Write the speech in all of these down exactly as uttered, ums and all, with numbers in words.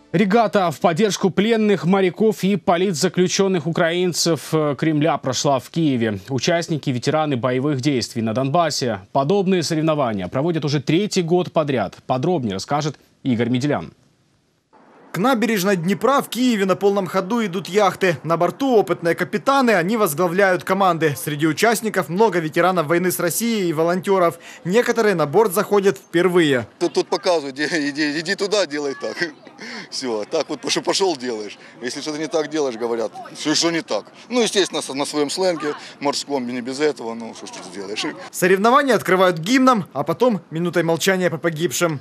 Регата в поддержку пленных моряков и политзаключенных украинцев Кремля прошла в Киеве. Участники, ветераны боевых действий на Донбассе. Подобные соревнования проводят уже третий год подряд. Подробнее расскажет Игорь Меделян. К набережной Днепра в Киеве на полном ходу идут яхты. На борту опытные капитаны, они возглавляют команды. Среди участников много ветеранов войны с Россией и волонтеров. Некоторые на борт заходят впервые. Тут, тут показывают, иди, иди туда, делай так. Все, так вот пошел, пошел делаешь. Если что-то не так делаешь, говорят, что, что не так. Ну, естественно, на своем сленге, морском, не без этого, ну, что ж ты сделаешь. Соревнования открывают гимном, а потом минутой молчания по погибшим.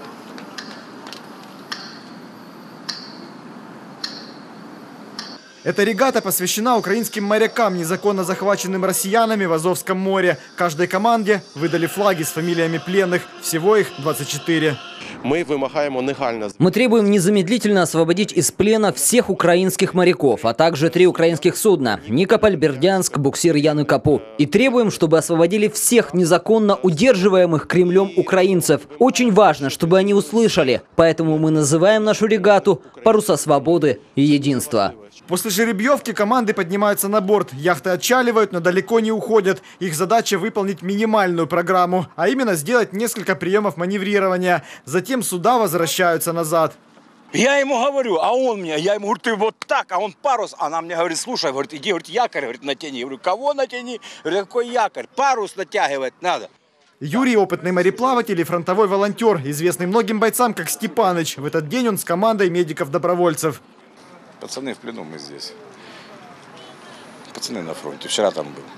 Эта регата посвящена украинским морякам, незаконно захваченным россиянами в Азовском море. Каждой команде выдали флаги с фамилиями пленных. Всего их двадцать четыре. Мы вымогаем негально. Мы требуем незамедлительно освободить из плена всех украинских моряков, а также три украинских судна – Никополь, Бердянск, буксир Ян и Капу. И требуем, чтобы освободили всех незаконно удерживаемых Кремлем украинцев. Очень важно, чтобы они услышали. Поэтому мы называем нашу регату «Паруса свободы и единства». После жеребьевки команды поднимаются на борт. Яхты отчаливают, но далеко не уходят. Их задача выполнить минимальную программу, а именно сделать несколько приемов маневрирования. Затем суда возвращаются назад. Я ему говорю, а он мне, я ему говорю, ты вот так, а он парус. Она мне говорит, слушай, говорит, иди, говорит, якорь, говорит, натяни. Я говорю, кого натяни? Говорю, какой якорь? Парус натягивать надо. Юрий – опытный мореплаватель и фронтовой волонтер, известный многим бойцам как Степаныч. В этот день он с командой медиков-добровольцев. Пацаны в плену, мы здесь. Пацаны на фронте. Вчера там был.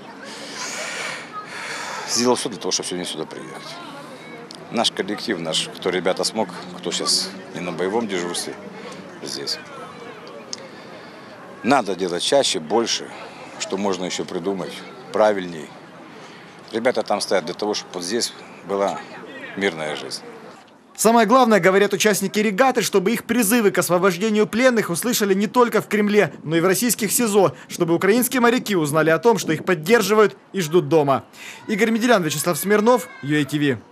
Сделал все для того, чтобы сегодня сюда приехать. Наш коллектив, наш, кто ребята смог, кто сейчас не на боевом дежурстве, здесь. Надо делать чаще, больше, что можно еще придумать, правильней. Ребята там стоят для того, чтобы вот здесь была мирная жизнь. Самое главное, говорят участники регаты, чтобы их призывы к освобождению пленных услышали не только в Кремле, но и в российских СИЗО, чтобы украинские моряки узнали о том, что их поддерживают и ждут дома. Игорь Меделян, Вячеслав Смирнов, ю эй ти ви.